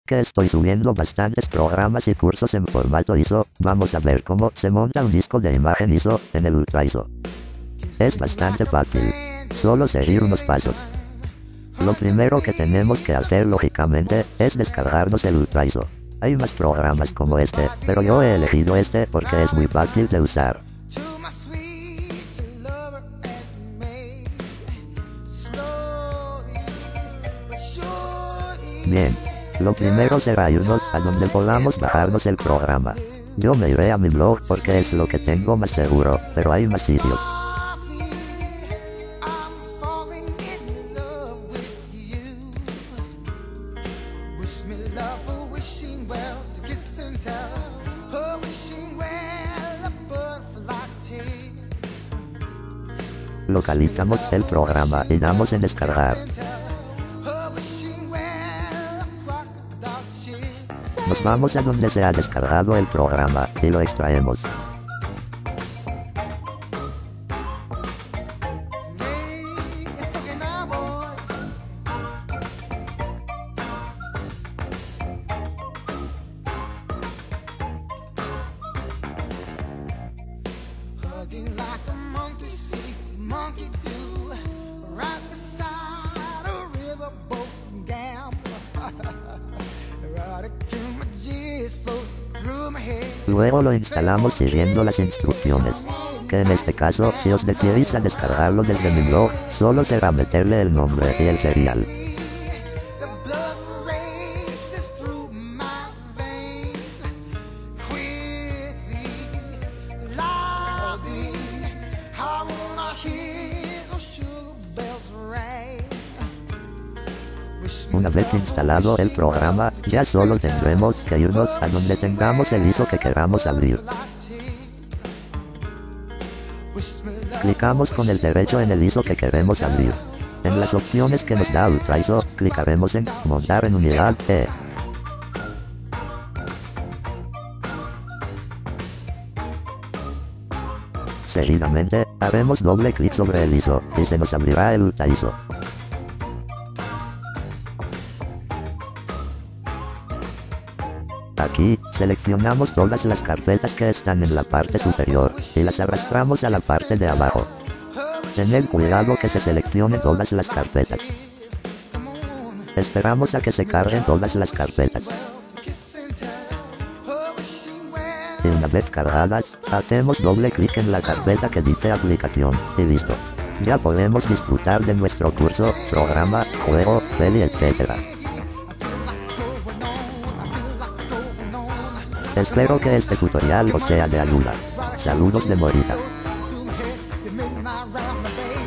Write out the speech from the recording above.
que estoy subiendo bastantes programas y cursos en formato ISO. Vamos a ver cómo se monta un disco de imagen ISO en el Ultra ISO. Es bastante fácil, solo seguir unos pasos. Lo primero que tenemos que hacer lógicamente es descargarnos el Ultra ISO. Hay más programas como este, pero yo he elegido este porque es muy fácil de usar. Bien, lo primero será irnos a donde podamos bajarnos el programa. Yo me iré a mi blog porque es lo que tengo más seguro, pero hay más sitios. Localizamos el programa y damos en descargar. Nos vamos a donde se ha descargado el programa y lo extraemos. Luego lo instalamos siguiendo las instrucciones, que en este caso si os decidís a descargarlo desde mi blog, solo será meterle el nombre y el serial. Una vez instalado el programa, ya solo tendremos que irnos a donde tengamos el ISO que queramos abrir. Clicamos con el derecho en el ISO que queremos abrir. En las opciones que nos da Ultra ISO, clicaremos en Montar en unidad E. Seguidamente, haremos doble clic sobre el ISO, y se nos abrirá el Ultra ISO. Aquí, seleccionamos todas las carpetas que están en la parte superior, y las arrastramos a la parte de abajo. Tened cuidado que se seleccionen todas las carpetas. Esperamos a que se carguen todas las carpetas. Y una vez cargadas, hacemos doble clic en la carpeta que dice aplicación, y listo. Ya podemos disfrutar de nuestro curso, programa, juego, peli, etc. Espero que este tutorial os sea de ayuda. Saludos de Morita.